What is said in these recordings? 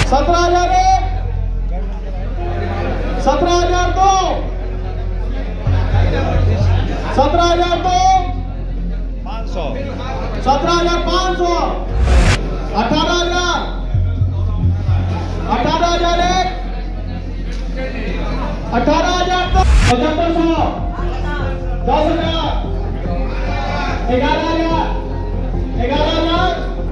17,001, 17,002, 17,002, 17,500, 18,000, 18,001, 18,000, 7,500, 10,000, 11,000, 11,000,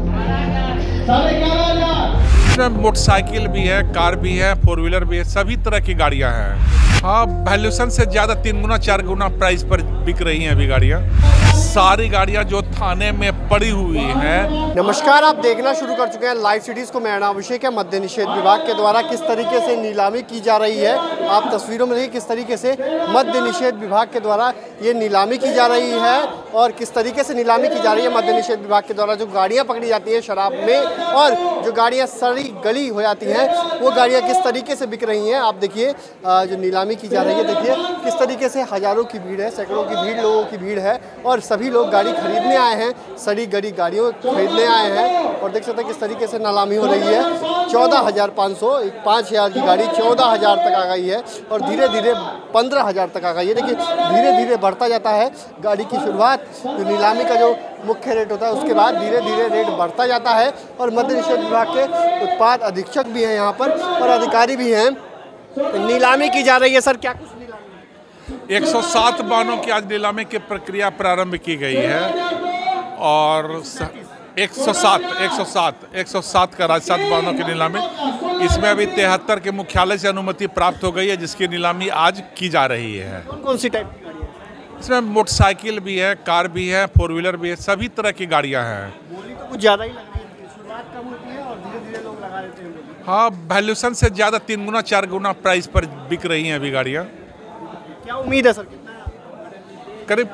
11,500। इसमें मोटरसाइकिल भी है, कार भी है, फोर व्हीलर भी है, सभी तरह की गाड़ियां हैं। हाँ, वैल्यूएशन से ज़्यादा 3 गुना 4 गुना प्राइस पर बिक रही हैं अभी गाड़ियां। सारी गाड़ियां जो थाने में पड़ी हुई हैं। नमस्कार, आप देखना शुरू कर चुके हैं लाइव सिटीज़ को। मेरा नाम अभिषेक है। मद्य निषेध विभाग के द्वारा किस तरीके से नीलामी की जा रही है, आप तस्वीरों में देखिए किस तरीके से मद्य निषेध विभाग के द्वारा ये नीलामी की जा रही है। और किस तरीके से नीलामी की जा रही है मद्य निषेध विभाग के द्वारा, जो गाड़ियाँ पकड़ी जाती हैं शराब में और जो गाड़ियाँ सड़ी गली हो जाती हैं, वो गाड़ियाँ किस तरीके से बिक रही हैं। आप देखिए जो नीलामी की जा रही है, देखिए किस तरीके से हज़ारों की भीड़ है, सैकड़ों की भीड़, लोगों की भीड़ है और सभी लोग गाड़ी खरीदने आए हैं, सड़ी गली गाड़ियों खरीदने आए हैं। और देख सकते हैं किस तरीके से नीलामी हो रही है। 14,500, 5,000 की गाड़ी 14,000 तक आ गई है और धीरे धीरे 15,000 तक आ गई है। देखिए धीरे धीरे बढ़ता जाता है गाड़ी की शुरुआत, जो नीलामी का जो मुख्य रेट होता है उसके बाद धीरे धीरे रेट बढ़ता जाता है। और मद्य निषेध विभाग के उत्पाद अधीक्षक भी हैं यहाँ पर और अधिकारी भी हैं। नीलामी की जा रही है। सर, क्या कुछ नीलामी? 107 वाहनों की आज नीलामी की प्रक्रिया प्रारंभ की गई है और 107 का राजसात वाहनों की नीलामी। इसमें अभी 73 के मुख्यालय से अनुमति प्राप्त हो गई है, जिसकी नीलामी आज की जा रही है। कौन सी टाइप की गाड़ी है? इसमें मोटरसाइकिल भी है, कार भी है, फोर व्हीलर भी है, सभी तरह की गाड़ियां हैं। बोली तो कुछ ज़्यादा ही लग रही है, शुरुआत कम होती है और धीरे धीरे लोग लगा लेते हैं बोली। हाँ, वैल्यूएशन से ज़्यादा 3 गुना 4 गुना प्राइस पर बिक रही हैं अभी गाड़ियाँ। क्या उम्मीद है सर? कितना करीब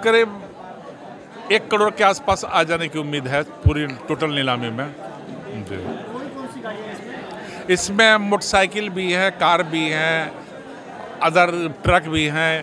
1 करोड़ के आसपास आ जाने की उम्मीद है पूरी टोटल नीलामी में जी। कौन सी गाड़ी है इसमें मोटरसाइकिल भी है, कार भी है, अदर ट्रक भी हैं,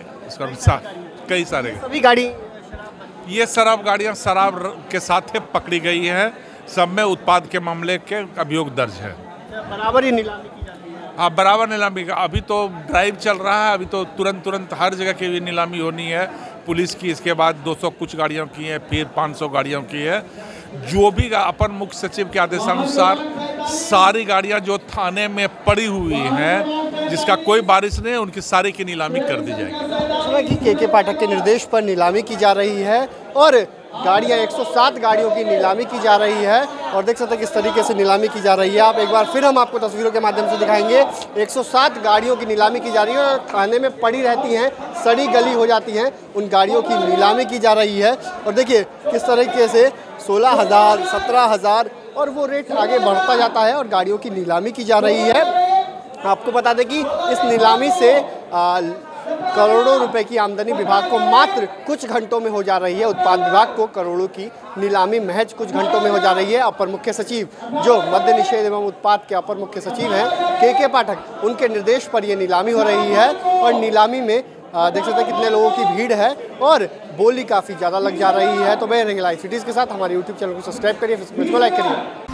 कई सारे। सभी गाड़ी ये शराब गाड़ियाँ शराब के साथ पकड़ी गई है। सब में उत्पाद के मामले के अभियोग दर्ज है। बराबर ही नीलामी की जाती है? हाँ, बराबर नीलामी का अभी तो ड्राइव चल रहा है। अभी तो तुरंत हर जगह की भी नीलामी होनी है पुलिस की। इसके बाद 200 कुछ गाड़ियों की है, फिर 500 गाड़ियों की है। जो भी अपर मुख्य सचिव के आदेशानुसार सारी गाड़ियां जो थाने में पड़ी हुई हैं, जिसका कोई बारिश नहीं है, उनकी सारी की नीलामी कर दी जाएगी। सुना कि के पाठक के निर्देश पर नीलामी की जा रही है और गाड़ियां 107 गाड़ियों की नीलामी की जा रही है। और देख सकते हैं किस तरीके से नीलामी की जा रही है। आप एक बार फिर हम आपको तस्वीरों के माध्यम से दिखाएंगे। 107 गाड़ियों की नीलामी की जा रही है और थाने में पड़ी रहती हैं, सड़ी गली हो जाती हैं, उन गाड़ियों की नीलामी की जा रही है। और देखिए किस तरीके से 16,000, 17,000 और वो रेट आगे बढ़ता जाता है और गाड़ियों की नीलामी की जा रही है। आपको बता दें कि इस नीलामी से करोड़ों रुपए की आमदनी विभाग को मात्र कुछ घंटों में हो जा रही है। उत्पाद विभाग को करोड़ों की नीलामी महज कुछ घंटों में हो जा रही है। अपर मुख्य सचिव, जो मद्य निषेध एवं उत्पाद के अपर मुख्य सचिव हैं के पाठक, उनके निर्देश पर यह नीलामी हो रही है। और नीलामी में देख सकते हैं कितने लोगों की भीड़ है और बोली काफ़ी ज़्यादा लग जा रही है। तो मैं रहेंगे लाइव सिटीज़ के साथ। हमारे यूट्यूब चैनल को सब्सक्राइब करिए, फेसबुक को लाइक करिए।